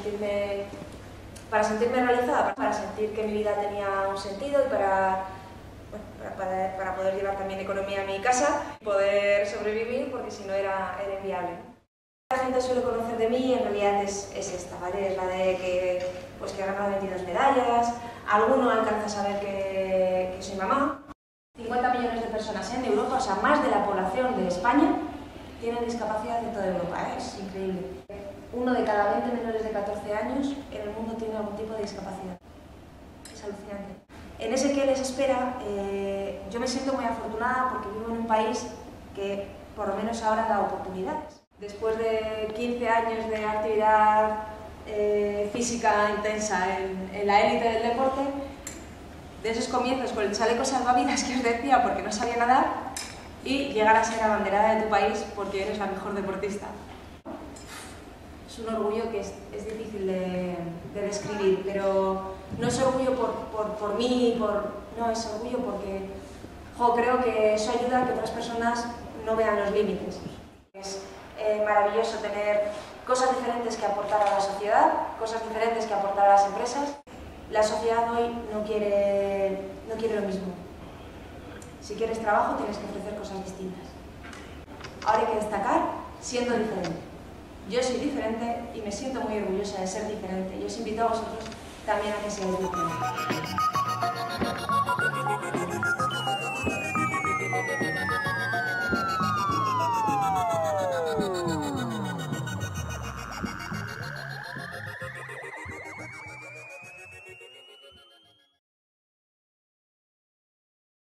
sentirme realizada, para sentir que mi vida tenía un sentido y para poder llevar también economía a mi casa y poder sobrevivir, porque si no era inviable. La gente suele conocer de mí, en realidad es esta, ¿vale? Es la de que he ganado 22 medallas, alguno alcanza a saber que soy mamá. 50 millones de personas en Europa, o sea, más de la población de España, tienen discapacidad en toda Europa, ¿eh? Es increíble. 1 de cada 20 menores de 14 años en el mundo tiene algún tipo de discapacidad. Es alucinante. En ese que les espera, yo me siento muy afortunada porque vivo en un país que por lo menos ahora da oportunidades. Después de 15 años de actividad física intensa en la élite del deporte, de esos comienzos con el chaleco salvavidas que os decía porque no sabía nadar, y llegar a ser abanderada de tu país porque eres la mejor deportista. Es un orgullo que es difícil de describir, pero no es orgullo por mí, no, es orgullo porque creo que eso ayuda a que otras personas no vean los límites. Es maravilloso tener cosas diferentes que aportar a la sociedad, cosas diferentes que aportar a las empresas. La sociedad hoy no quiere lo mismo. Si quieres trabajo, tienes que ofrecer cosas distintas. Ahora hay que destacar siendo diferente. Yo soy diferente y me siento muy orgullosa de ser diferente. Yo os invito a vosotros también a que seáis diferentes.